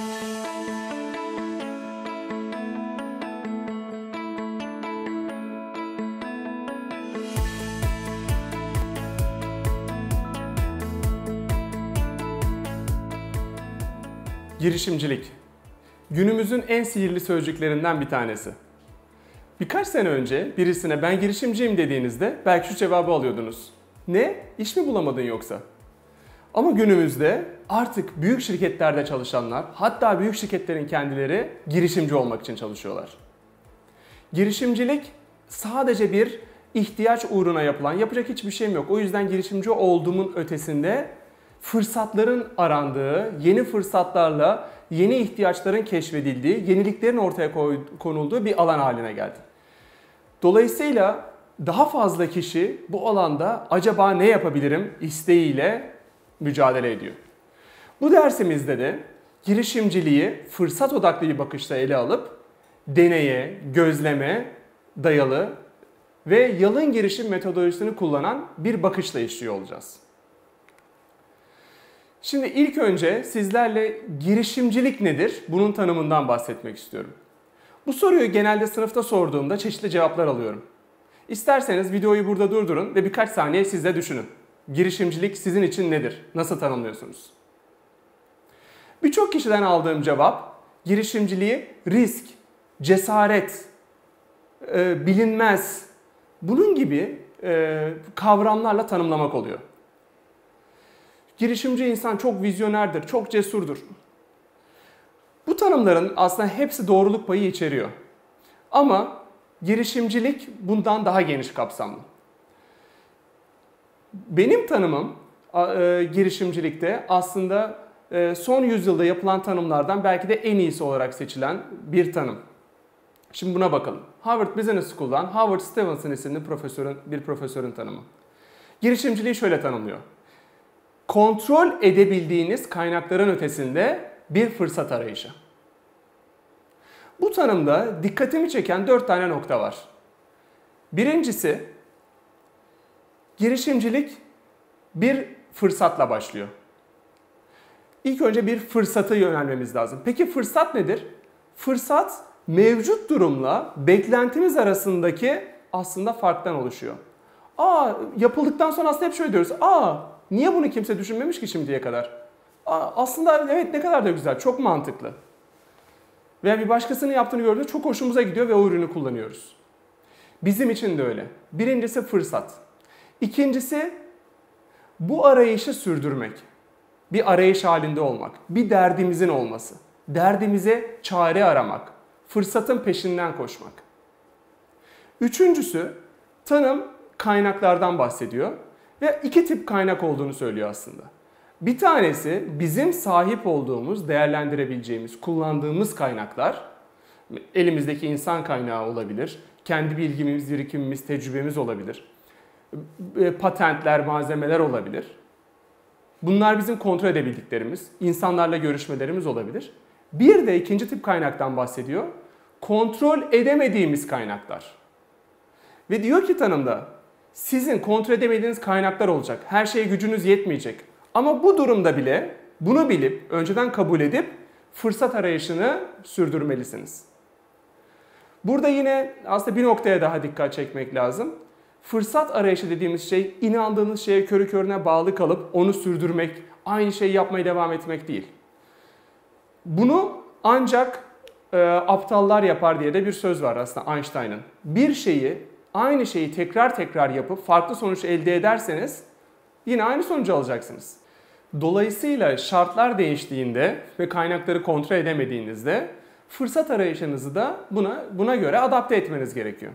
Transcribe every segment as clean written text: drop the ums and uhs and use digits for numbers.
Girişimcilik. Günümüzün en sihirli sözcüklerinden bir tanesi. Birkaç sene önce birisine ben girişimciyim dediğinizde belki şu cevabı alıyordunuz. Ne? İş mi bulamadın yoksa? Ama günümüzde artık büyük şirketlerde çalışanlar, hatta büyük şirketlerin kendileri girişimci olmak için çalışıyorlar. Girişimcilik sadece bir ihtiyaç uğruna yapılan, yapacak hiçbir şeyim yok. O yüzden girişimci olduğumun ötesinde fırsatların arandığı, yeni fırsatlarla yeni ihtiyaçların keşfedildiği, yeniliklerin ortaya konulduğu bir alan haline geldi. Dolayısıyla daha fazla kişi bu alanda acaba ne yapabilirim isteğiyle mücadele ediyor. Bu dersimizde de girişimciliği fırsat odaklı bir bakışla ele alıp deneye, gözleme dayalı ve yalın girişim metodolojisini kullanan bir bakışla işliyor olacağız. Şimdi ilk önce sizlerle girişimcilik nedir? Bunun tanımından bahsetmek istiyorum. Bu soruyu genelde sınıfta sorduğumda çeşitli cevaplar alıyorum. İsterseniz videoyu burada durdurun ve birkaç saniye siz de düşünün. Girişimcilik sizin için nedir? Nasıl tanımlıyorsunuz? Birçok kişiden aldığım cevap girişimciliği risk, cesaret, bilinmez, bunun gibi kavramlarla tanımlamak oluyor. Girişimci insan çok vizyonerdir, çok cesurdur. Bu tanımların aslında hepsi doğruluk payı içeriyor. Ama girişimcilik bundan daha geniş kapsamlı. Benim tanımım girişimcilikte aslında son yüzyılda yapılan tanımlardan belki de en iyisi olarak seçilen bir tanım. Şimdi buna bakalım. Harvard Business School'dan Howard Stevenson isimli bir profesörün tanımı. Girişimciliği şöyle tanımlıyor. Kontrol edebildiğiniz kaynakların ötesinde bir fırsat arayışı. Bu tanımda dikkatimi çeken 4 tane nokta var. Birincisi, girişimcilik bir fırsatla başlıyor. İlk önce bir fırsata yönelmemiz lazım. Peki fırsat nedir? Fırsat mevcut durumla beklentimiz arasındaki aslında farktan oluşuyor. Yapıldıktan sonra aslında hep şöyle diyoruz. Niye bunu kimse düşünmemiş ki şimdiye kadar? Aslında evet, ne kadar da güzel, çok mantıklı. Veya bir başkasının yaptığını gördüğümüzde çok hoşumuza gidiyor ve o ürünü kullanıyoruz. Bizim için de öyle. Birincisi fırsat. İkincisi bu arayışı sürdürmek. Bir arayış halinde olmak. Bir derdimizin olması. Derdimize çare aramak. Fırsatın peşinden koşmak. Üçüncüsü tanım kaynaklardan bahsediyor. Ve 2 tip kaynak olduğunu söylüyor aslında. Bir tanesi bizim sahip olduğumuz, değerlendirebileceğimiz, kullandığımız kaynaklar. Elimizdeki insan kaynağı olabilir. Kendi bilgimiz, birikimimiz, tecrübemiz olabilir. Patentler, malzemeler olabilir. Bunlar bizim kontrol edebildiklerimiz, insanlarla görüşmelerimiz olabilir. Bir de ikinci tip kaynaktan bahsediyor. Kontrol edemediğimiz kaynaklar. Ve diyor ki tanımda, sizin kontrol edemediğiniz kaynaklar olacak. Her şeye gücünüz yetmeyecek. Ama bu durumda bile bunu bilip, önceden kabul edip fırsat arayışını sürdürmelisiniz. Burada yine aslında bir noktaya daha dikkat çekmek lazım. Fırsat arayışı dediğimiz şey inandığınız şeye körü körüne bağlı kalıp onu sürdürmek, aynı şeyi yapmaya devam etmek değil. Bunu ancak aptallar yapar diye de bir söz var aslında Einstein'ın. Aynı şeyi tekrar tekrar yapıp farklı sonuç elde ederseniz yine aynı sonucu alacaksınız. Dolayısıyla şartlar değiştiğinde ve kaynakları kontrol edemediğinizde fırsat arayışınızı da buna göre adapte etmeniz gerekiyor.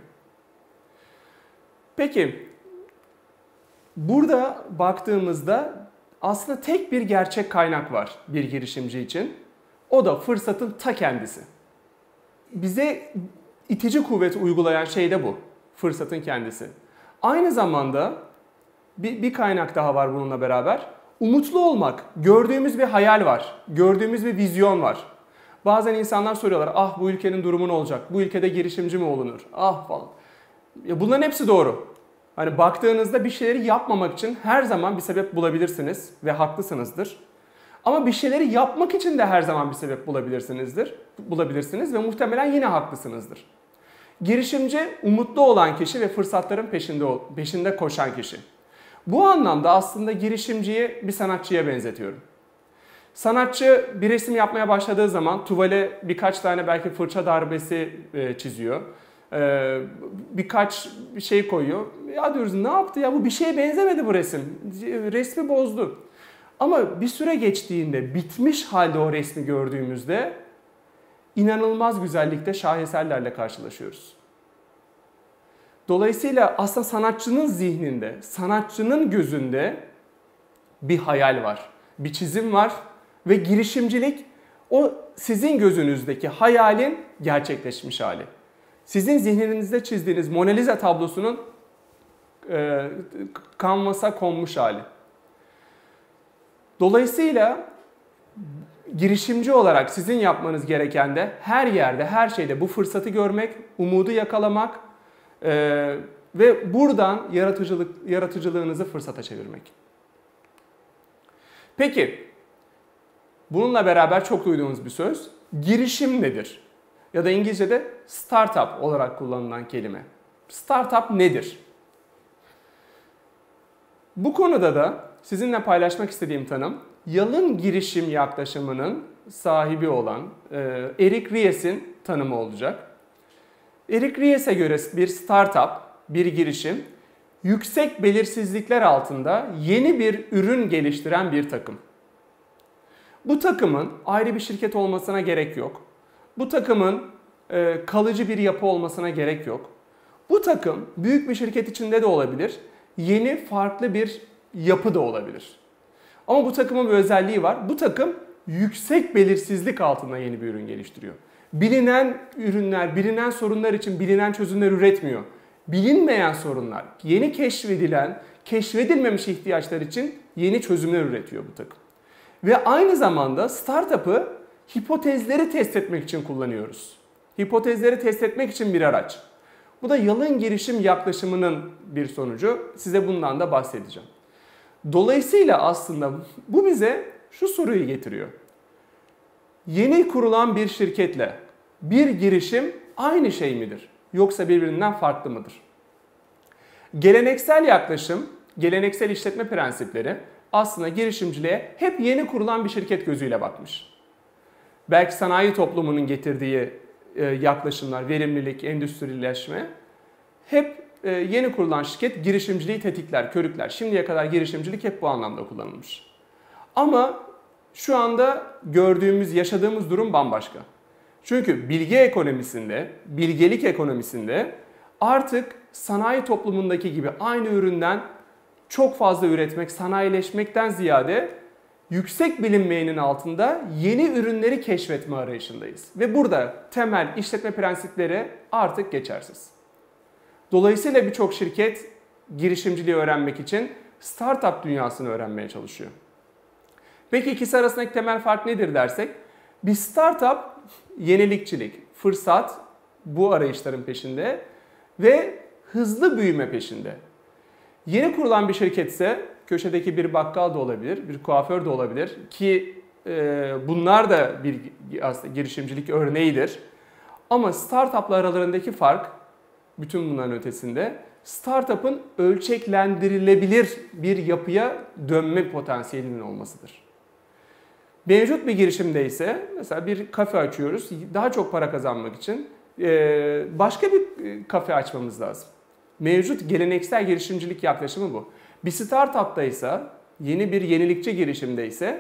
Peki burada baktığımızda aslında tek bir gerçek kaynak var bir girişimci için. O da fırsatın ta kendisi. Bize itici kuvvet uygulayan şey de bu. Fırsatın kendisi. Aynı zamanda bir kaynak daha var bununla beraber. Umutlu olmak. Gördüğümüz bir hayal var. Gördüğümüz bir vizyon var. Bazen insanlar soruyorlar, bu ülkenin durumu ne olacak? Bu ülkede girişimci mi olunur? Falan. Bunların hepsi doğru. Hani baktığınızda bir şeyleri yapmamak için her zaman bir sebep bulabilirsiniz ve haklısınızdır. Ama bir şeyleri yapmak için de her zaman bir sebep bulabilirsiniz ve muhtemelen yine haklısınızdır. Girişimci umutlu olan kişi ve fırsatların peşinde koşan kişi. Bu anlamda aslında girişimciyi bir sanatçıya benzetiyorum. Sanatçı bir resim yapmaya başladığı zaman tuvale birkaç tane belki fırça darbesi çiziyor. Birkaç şey koyuyor. Ya diyoruz ne yaptı ya, bu bir şeye benzemedi bu resim. Resmi bozdu. Ama bir süre geçtiğinde bitmiş halde o resmi gördüğümüzde inanılmaz güzellikte şaheserlerle karşılaşıyoruz. Dolayısıyla aslında sanatçının zihninde, sanatçının gözünde bir hayal var, bir çizim var ve girişimcilik o sizin gözünüzdeki hayalin gerçekleşmiş hali. Sizin zihninizde çizdiğiniz Mona Lisa tablosunun kanvasa konmuş hali. Dolayısıyla girişimci olarak sizin yapmanız gereken de her yerde, her şeyde bu fırsatı görmek, umudu yakalamak ve buradan yaratıcılığınızı fırsata çevirmek. Peki, bununla beraber çok duyduğumuz bir söz, girişim nedir? Ya da İngilizce'de startup olarak kullanılan kelime. Startup nedir? Bu konuda da sizinle paylaşmak istediğim tanım, yalın girişim yaklaşımının sahibi olan Eric Ries'in tanımı olacak. Eric Ries'e göre bir startup, bir girişim, yüksek belirsizlikler altında yeni bir ürün geliştiren bir takım. Bu takımın ayrı bir şirket olmasına gerek yok. Bu takımın kalıcı bir yapı olmasına gerek yok. Bu takım büyük bir şirket içinde de olabilir, yeni farklı bir yapı da olabilir. Ama bu takımın bir özelliği var. Bu takım yüksek belirsizlik altında yeni bir ürün geliştiriyor. Bilinen ürünler, bilinen sorunlar için bilinen çözümler üretmiyor. Bilinmeyen sorunlar, yeni keşfedilen, keşfedilmemiş ihtiyaçlar için yeni çözümler üretiyor bu takım. Ve aynı zamanda startup'ı hipotezleri test etmek için kullanıyoruz. Hipotezleri test etmek için bir araç. Bu da yalın girişim yaklaşımının bir sonucu. Size bundan da bahsedeceğim. Dolayısıyla aslında bu bize şu soruyu getiriyor. Yeni kurulan bir şirketle bir girişim aynı şey midir? Yoksa birbirinden farklı mıdır? Geleneksel yaklaşım, geleneksel işletme prensipleri aslında girişimciliğe hep yeni kurulan bir şirket gözüyle bakmış. Belki sanayi toplumunun getirdiği yaklaşımlar, verimlilik, endüstrileşme hep yeni kurulan şirket girişimciliği tetikler, körükler. Şimdiye kadar girişimcilik hep bu anlamda kullanılmış. Ama şu anda gördüğümüz, yaşadığımız durum bambaşka. Çünkü bilgi ekonomisinde, bilgelik ekonomisinde artık sanayi toplumundaki gibi aynı üründen çok fazla üretmek, sanayileşmekten ziyade yüksek bilinmeyenin altında yeni ürünleri keşfetme arayışındayız. Ve burada temel işletme prensipleri artık geçersiz. Dolayısıyla birçok şirket girişimciliği öğrenmek için startup dünyasını öğrenmeye çalışıyor. Peki ikisi arasındaki temel fark nedir dersek? Bir startup yenilikçilik, fırsat bu arayışların peşinde ve hızlı büyüme peşinde. Yeni kurulan bir şirketse köşedeki bir bakkal da olabilir, bir kuaför de olabilir ki bunlar da bir aslında girişimcilik örneğidir. Ama startuplar aralarındaki fark bütün bunların ötesinde startup'ın ölçeklendirilebilir bir yapıya dönme potansiyelinin olmasıdır. Mevcut bir girişimde ise mesela bir kafe açıyoruz. Daha çok para kazanmak için başka bir kafe açmamız lazım. Mevcut geleneksel girişimcilik yaklaşımı bu. Bir startup'ta ise yeni bir yenilikçi girişimde ise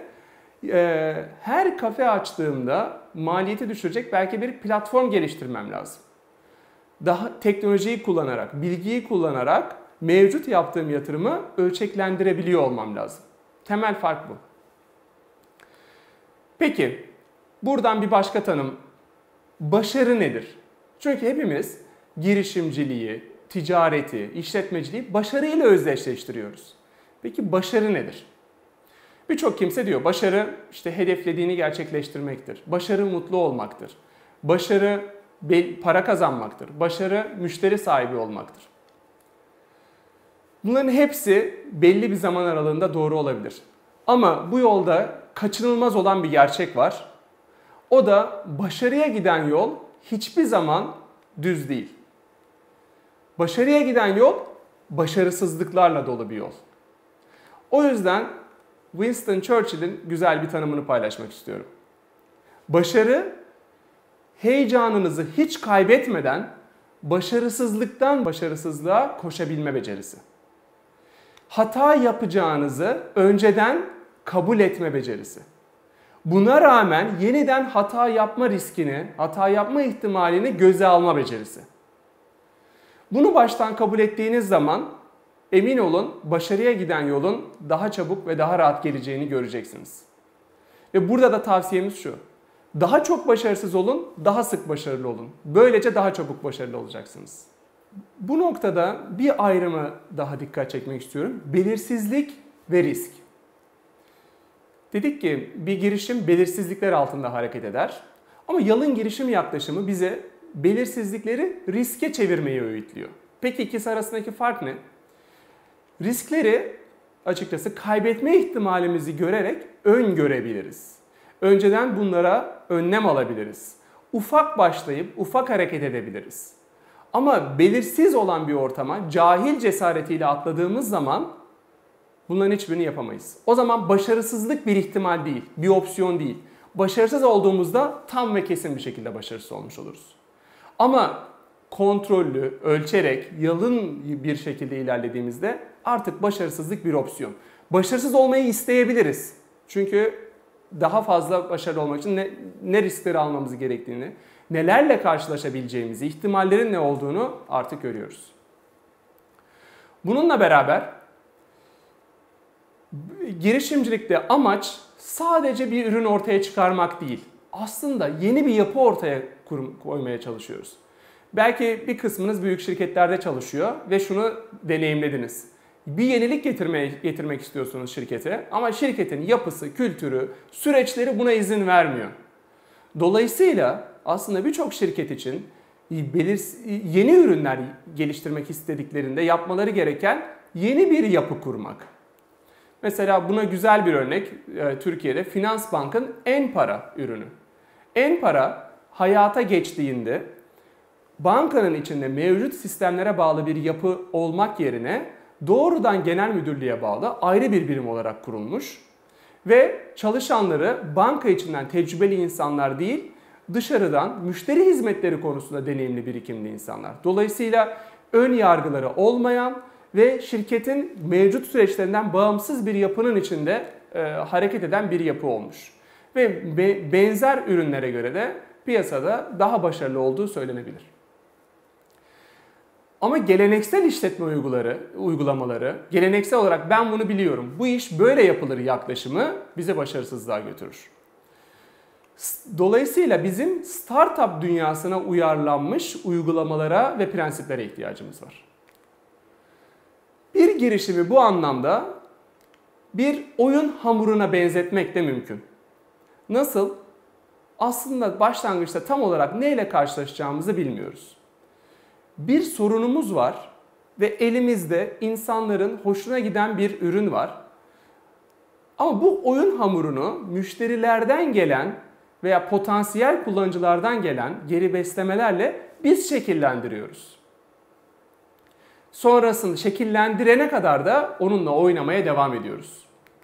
her kafe açtığımda maliyeti düşürecek belki bir platform geliştirmem lazım. Daha teknolojiyi kullanarak, bilgiyi kullanarak mevcut yaptığım yatırımı ölçeklendirebiliyor olmam lazım. Temel fark bu. Peki, buradan bir başka tanım. Başarı nedir? Çünkü hepimiz girişimciliği, ticareti, işletmeciliği başarıyla özdeşleştiriyoruz. Peki başarı nedir? Birçok kimse diyor başarı işte hedeflediğini gerçekleştirmektir. Başarı mutlu olmaktır. Başarı para kazanmaktır. Başarı müşteri sahibi olmaktır. Bunların hepsi belli bir zaman aralığında doğru olabilir. Ama bu yolda kaçınılmaz olan bir gerçek var. O da başarıya giden yol hiçbir zaman düz değil. Başarıya giden yol başarısızlıklarla dolu bir yol. O yüzden Winston Churchill'in güzel bir tanımını paylaşmak istiyorum. Başarı, heyecanınızı hiç kaybetmeden başarısızlıktan başarısızlığa koşabilme becerisi. Hata yapacağınızı önceden kabul etme becerisi. Buna rağmen yeniden hata yapma riskini, hata yapma ihtimalini göze alma becerisi. Bunu baştan kabul ettiğiniz zaman emin olun başarıya giden yolun daha çabuk ve daha rahat geleceğini göreceksiniz. Ve burada da tavsiyemiz şu. Daha çok başarısız olun, daha sık başarılı olun. Böylece daha çabuk başarılı olacaksınız. Bu noktada bir ayrımı daha dikkat çekmek istiyorum. Belirsizlik ve risk. Dedik ki bir girişim belirsizlikler altında hareket eder. Ama yalın girişim yaklaşımı bize belirsizlikleri riske çevirmeyi öğütlüyor. Peki ikisi arasındaki fark ne? Riskleri açıkçası kaybetme ihtimalimizi görerek öngörebiliriz. Önceden bunlara önlem alabiliriz. Ufak başlayıp ufak hareket edebiliriz. Ama belirsiz olan bir ortama cahil cesaretiyle atladığımız zaman bunların hiçbirini yapamayız. O zaman başarısızlık bir ihtimal değil, bir opsiyon değil. Başarısız olduğumuzda tam ve kesin bir şekilde başarısız olmuş oluruz. Ama kontrollü, ölçerek, yalın bir şekilde ilerlediğimizde artık başarısızlık bir opsiyon. Başarısız olmayı isteyebiliriz. Çünkü daha fazla başarılı olmak için ne riskleri almamız gerektiğini, nelerle karşılaşabileceğimizi, ihtimallerin ne olduğunu artık görüyoruz. Bununla beraber girişimcilikte amaç sadece bir ürün ortaya çıkarmak değil. Aslında yeni bir yapı ortaya koymaya çalışıyoruz. Belki bir kısmınız büyük şirketlerde çalışıyor ve şunu deneyimlediniz. Bir yenilik getirmek istiyorsunuz şirkete ama şirketin yapısı, kültürü, süreçleri buna izin vermiyor. Dolayısıyla aslında birçok şirket için yeni ürünler geliştirmek istediklerinde yapmaları gereken yeni bir yapı kurmak. Mesela buna güzel bir örnek Türkiye'de Finansbank'ın Enpara ürünü. Enpara hayata geçtiğinde bankanın içinde mevcut sistemlere bağlı bir yapı olmak yerine doğrudan genel müdürlüğe bağlı ayrı bir birim olarak kurulmuş ve çalışanları banka içinden tecrübeli insanlar değil, dışarıdan müşteri hizmetleri konusunda deneyimli birikimli insanlar. Dolayısıyla ön yargıları olmayan ve şirketin mevcut süreçlerinden bağımsız bir yapının içinde hareket eden bir yapı olmuş. Ve benzer ürünlere göre de piyasada daha başarılı olduğu söylenebilir. Ama geleneksel işletme uygulamaları, geleneksel olarak ben bunu biliyorum, bu iş böyle yapılır yaklaşımı bize başarısızlığa götürür. Dolayısıyla bizim startup dünyasına uyarlanmış uygulamalara ve prensiplere ihtiyacımız var. Bir girişimi bu anlamda bir oyun hamuruna benzetmek de mümkün. Nasıl? Aslında başlangıçta tam olarak neyle karşılaşacağımızı bilmiyoruz. Bir sorunumuz var ve elimizde insanların hoşuna giden bir ürün var. Ama bu oyun hamurunu müşterilerden gelen veya potansiyel kullanıcılardan gelen geri beslemelerle biz şekillendiriyoruz. Sonrasında şekillendirene kadar da onunla oynamaya devam ediyoruz.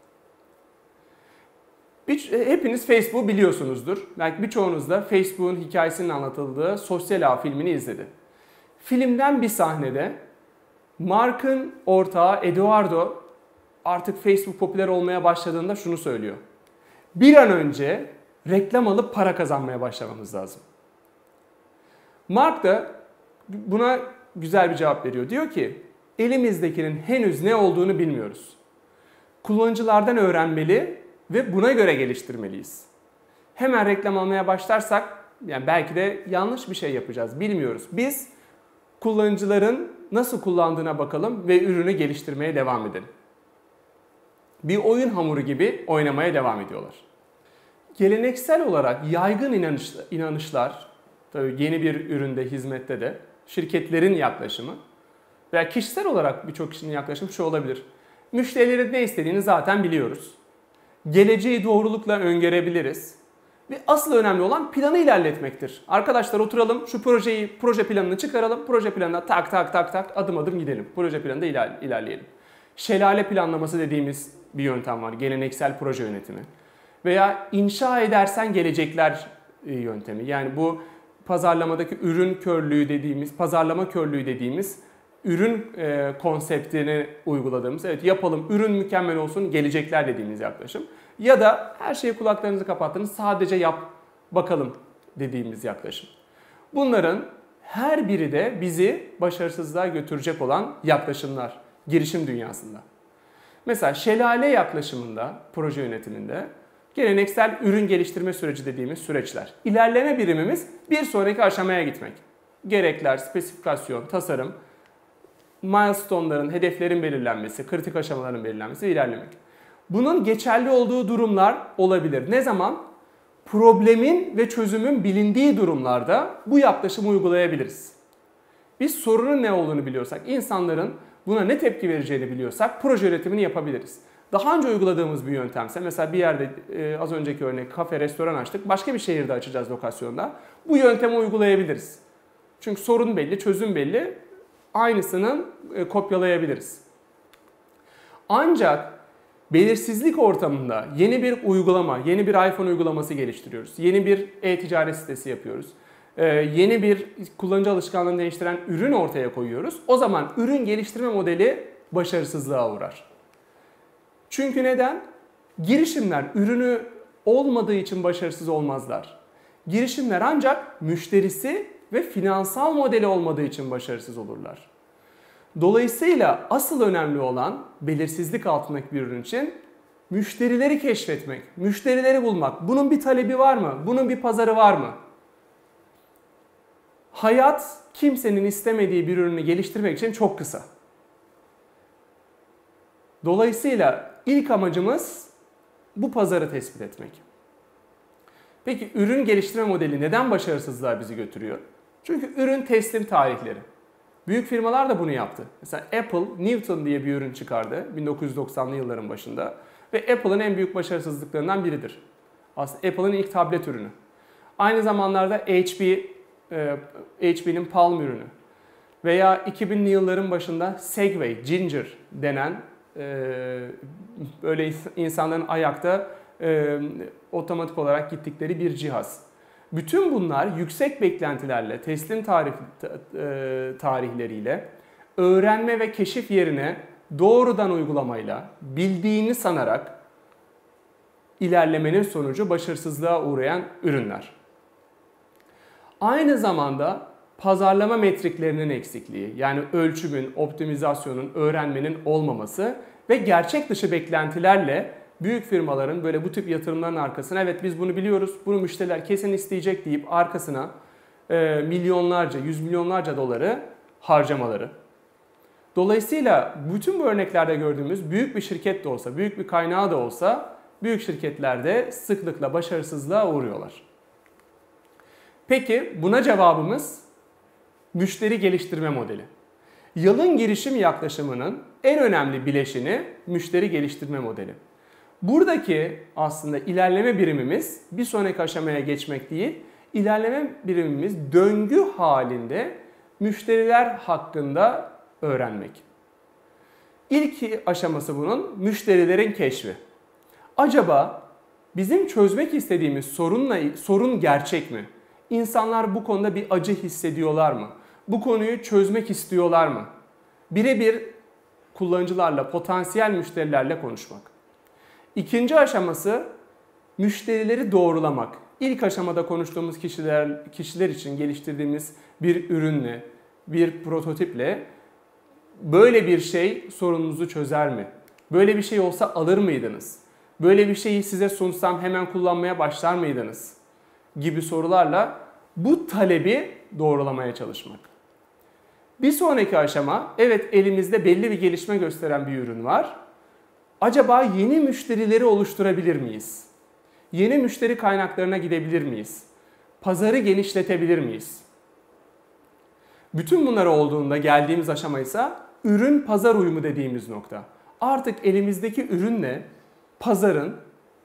Hepiniz Facebook'u biliyorsunuzdur. Belki birçoğunuz da Facebook'un hikayesinin anlatıldığı Sosyal Ağ filmini izledi. Filmden bir sahnede Mark'ın ortağı Eduardo artık Facebook popüler olmaya başladığında şunu söylüyor. Bir an önce reklam alıp para kazanmaya başlamamız lazım. Mark da buna güzel bir cevap veriyor. Diyor ki elimizdekinin henüz ne olduğunu bilmiyoruz. Kullanıcılardan öğrenmeli ve buna göre geliştirmeliyiz. Hemen reklam almaya başlarsak yani belki de yanlış bir şey yapacağız. Bilmiyoruz. Biz kullanıcıların nasıl kullandığına bakalım ve ürünü geliştirmeye devam edelim. Bir oyun hamuru gibi oynamaya devam ediyorlar. Geleneksel olarak yaygın inanışlar, tabii yeni bir üründe, hizmette de şirketlerin yaklaşımı veya kişisel olarak birçok kişinin yaklaşımı şu olabilir. Müşterilerin ne istediğini zaten biliyoruz. Geleceği doğrulukla öngörebiliriz. Ve asıl önemli olan planı ilerletmektir. Arkadaşlar oturalım, şu proje planını çıkaralım. Proje planına tak tak tak tak adım adım gidelim. Proje planında ilerleyelim. Şelale planlaması dediğimiz bir yöntem var. Geleneksel proje yönetimi. Veya inşa edersen gelecekler yöntemi. Yani bu pazarlamadaki ürün körlüğü dediğimiz, pazarlama körlüğü dediğimiz ürün konseptini uyguladığımız, evet yapalım, ürün mükemmel olsun, gelecekler dediğimiz yaklaşım. Ya da her şeyi kulaklarınızı kapattınız, sadece yap bakalım dediğimiz yaklaşım. Bunların her biri de bizi başarısızlığa götürecek olan yaklaşımlar girişim dünyasında. Mesela şelale yaklaşımında, proje yönetiminde geleneksel ürün geliştirme süreci dediğimiz süreçler. İlerleme birimimiz bir sonraki aşamaya gitmek. Gerekler, spesifikasyon, tasarım, milestone'ların, hedeflerin belirlenmesi, kritik aşamaların belirlenmesi ve ilerlemek. Bunun geçerli olduğu durumlar olabilir. Ne zaman? Problemin ve çözümün bilindiği durumlarda bu yaklaşımı uygulayabiliriz. Biz sorunun ne olduğunu biliyorsak, insanların buna ne tepki vereceğini biliyorsak proje yönetimini yapabiliriz. Daha önce uyguladığımız bir yöntemse, mesela bir yerde az önceki örnek kafe, restoran açtık, başka bir şehirde açacağız lokasyonda. Bu yöntemi uygulayabiliriz. Çünkü sorun belli, çözüm belli, aynısını kopyalayabiliriz. Ancak belirsizlik ortamında yeni bir uygulama, yeni bir iPhone uygulaması geliştiriyoruz. Yeni bir e-ticaret sitesi yapıyoruz. Yeni bir kullanıcı alışkanlığını değiştiren ürün ortaya koyuyoruz. O zaman ürün geliştirme modeli başarısızlığa uğrar. Çünkü neden? Girişimler ürünü olmadığı için başarısız olmazlar. Girişimler ancak müşterisi ve finansal modeli olmadığı için başarısız olurlar. Dolayısıyla asıl önemli olan belirsizlik altındaki bir ürün için müşterileri keşfetmek, müşterileri bulmak. Bunun bir talebi var mı? Bunun bir pazarı var mı? Hayat kimsenin istemediği bir ürünü geliştirmek için çok kısa. Dolayısıyla ilk amacımız bu pazarı tespit etmek. Peki ürün geliştirme modeli neden başarısızlığa bizi götürüyor? Çünkü ürün teslim tarihleri. Büyük firmalar da bunu yaptı. Mesela Apple, Newton diye bir ürün çıkardı 1990'lı yılların başında. Ve Apple'ın en büyük başarısızlıklarından biridir. Aslında Apple'ın ilk tablet ürünü. Aynı zamanlarda HP'nin Palm ürünü. Veya 2000'li yılların başında Segway, Ginger denen böyle insanların ayakta otomatik olarak gittikleri bir cihaz. Bütün bunlar yüksek beklentilerle, teslim tarihleriyle, öğrenme ve keşif yerine doğrudan uygulamayla, bildiğini sanarak ilerlemenin sonucu başarısızlığa uğrayan ürünler. Aynı zamanda pazarlama metriklerinin eksikliği, yani ölçümün, optimizasyonun, öğrenmenin olmaması ve gerçek dışı beklentilerle büyük firmaların böyle bu tip yatırımların arkasına, evet biz bunu biliyoruz, bunu müşteriler kesin isteyecek deyip arkasına milyonlarca, yüz milyonlarca doları harcamaları. Dolayısıyla bütün bu örneklerde gördüğümüz büyük bir şirket de olsa, büyük bir kaynağı da olsa büyük şirketlerde sıklıkla başarısızlığa uğruyorlar. Peki buna cevabımız müşteri geliştirme modeli. Yalın girişim yaklaşımının en önemli bileşeni müşteri geliştirme modeli. Buradaki aslında ilerleme birimimiz bir sonraki aşamaya geçmek değil, ilerleme birimimiz döngü halinde müşteriler hakkında öğrenmek. İlk aşaması bunun müşterilerin keşfi. Acaba bizim çözmek istediğimiz sorun gerçek mi? İnsanlar bu konuda bir acı hissediyorlar mı? Bu konuyu çözmek istiyorlar mı? Birebir kullanıcılarla, potansiyel müşterilerle konuşmak. İkinci aşaması müşterileri doğrulamak. İlk aşamada konuştuğumuz kişiler için geliştirdiğimiz bir ürünle, bir prototiple böyle bir şey sorununuzu çözer mi? Böyle bir şey olsa alır mıydınız? Böyle bir şeyi size sunsam hemen kullanmaya başlar mıydınız? Gibi sorularla bu talebi doğrulamaya çalışmak. Bir sonraki aşama, evet elimizde belli bir gelişme gösteren bir ürün var. Acaba yeni müşterileri oluşturabilir miyiz? Yeni müşteri kaynaklarına gidebilir miyiz? Pazarı genişletebilir miyiz? Bütün bunlar olduğunda geldiğimiz aşama ise ürün pazar uyumu dediğimiz nokta. Artık elimizdeki ürünle pazarın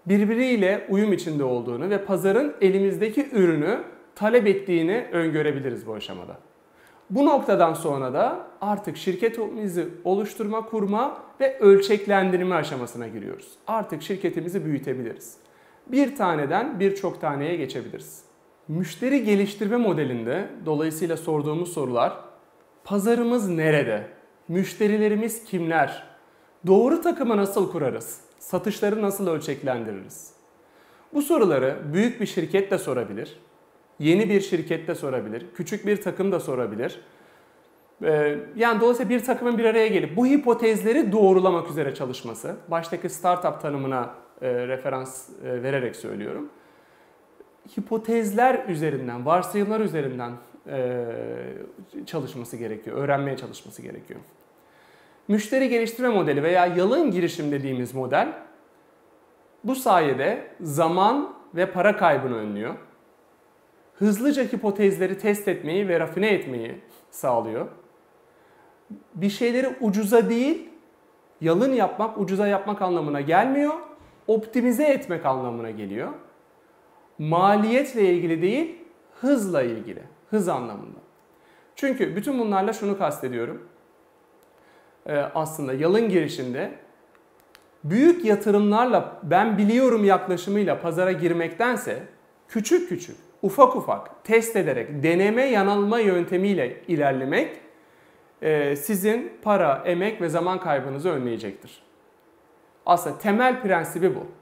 birbiriyle uyum içinde olduğunu ve pazarın elimizdeki ürünü talep ettiğini öngörebiliriz bu aşamada. Bu noktadan sonra da artık şirketimizi oluşturma, kurma ve ölçeklendirme aşamasına giriyoruz. Artık şirketimizi büyütebiliriz. Bir taneden birçok taneye geçebiliriz. Müşteri geliştirme modelinde dolayısıyla sorduğumuz sorular: pazarımız nerede? Müşterilerimiz kimler? Doğru takımı nasıl kurarız? Satışları nasıl ölçeklendiririz? Bu soruları büyük bir şirket de sorabilir, yeni bir şirket de sorabilir, küçük bir takım da sorabilir. Yani dolayısıyla bir takımın bir araya gelip bu hipotezleri doğrulamak üzere çalışması, baştaki startup tanımına referans vererek söylüyorum. Hipotezler üzerinden, varsayımlar üzerinden çalışması gerekiyor, öğrenmeye çalışması gerekiyor. Müşteri geliştirme modeli veya yalın girişim dediğimiz model bu sayede zaman ve para kaybını önlüyor. Hızlıca hipotezleri test etmeyi ve rafine etmeyi sağlıyor. Bir şeyleri ucuza değil, yalın yapmak, ucuza yapmak anlamına gelmiyor. Optimize etmek anlamına geliyor. Maliyetle ilgili değil, hızla ilgili, hız anlamında. Çünkü bütün bunlarla şunu kastediyorum. Aslında yalın girişimde büyük yatırımlarla ben biliyorum yaklaşımıyla pazara girmektense küçük küçük, ufak ufak test ederek deneme yanılma yöntemiyle ilerlemek sizin para, emek ve zaman kaybınızı önleyecektir. Aslında temel prensibi bu.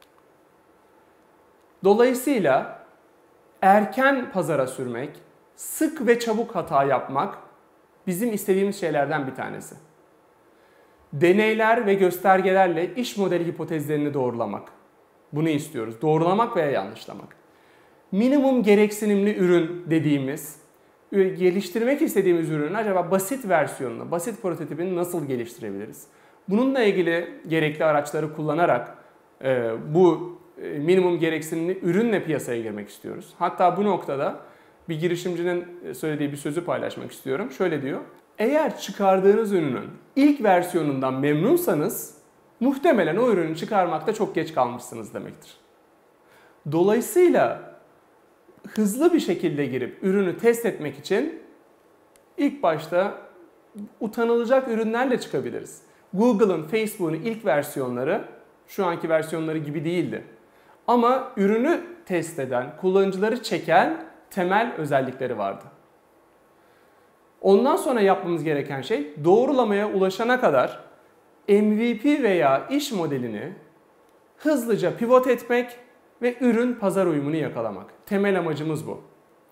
Dolayısıyla erken pazara sürmek, sık ve çabuk hata yapmak bizim istediğimiz şeylerden bir tanesi. Deneyler ve göstergelerle iş modeli hipotezlerini doğrulamak. Bunu istiyoruz. Doğrulamak veya yanlışlamak. Minimum gereksinimli ürün dediğimiz, geliştirmek istediğimiz ürünün acaba basit versiyonunu, basit prototipini nasıl geliştirebiliriz? Bununla ilgili gerekli araçları kullanarak bu minimum gereksinimli ürünle piyasaya girmek istiyoruz. Hatta bu noktada bir girişimcinin söylediği bir sözü paylaşmak istiyorum. Şöyle diyor: eğer çıkardığınız ürünün ilk versiyonundan memnunsanız muhtemelen o ürünü çıkarmakta çok geç kalmışsınız demektir. Dolayısıyla hızlı bir şekilde girip ürünü test etmek için ilk başta utanılacak ürünlerle çıkabiliriz. Google'ın, Facebook'un ilk versiyonları şu anki versiyonları gibi değildi. Ama ürünü test eden, kullanıcıları çeken temel özellikleri vardı. Ondan sonra yapmamız gereken şey doğrulamaya ulaşana kadar MVP veya iş modelini hızlıca pivot etmek ve ürün pazar uyumunu yakalamak. Temel amacımız bu.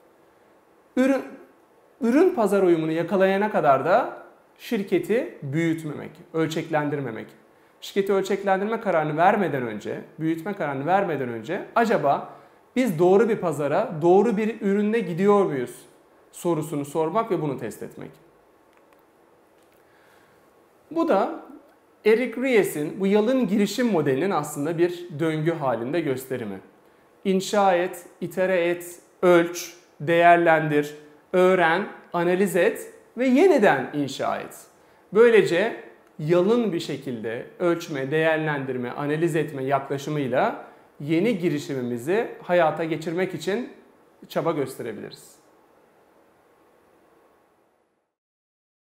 Ürün pazar uyumunu yakalayana kadar da şirketi büyütmemek, ölçeklendirmemek. Şirketi ölçeklendirme kararını vermeden önce, büyütme kararını vermeden önce acaba biz doğru bir pazara, doğru bir ürünle gidiyor muyuz sorusunu sormak ve bunu test etmek. Bu da Eric Ries'in bu yalın girişim modelinin aslında bir döngü halinde gösterimi. İnşa et, itere et, ölç, değerlendir, öğren, analiz et ve yeniden inşa et. Böylece yalın bir şekilde ölçme, değerlendirme, analiz etme yaklaşımıyla yeni girişimimizi hayata geçirmek için çaba gösterebiliriz.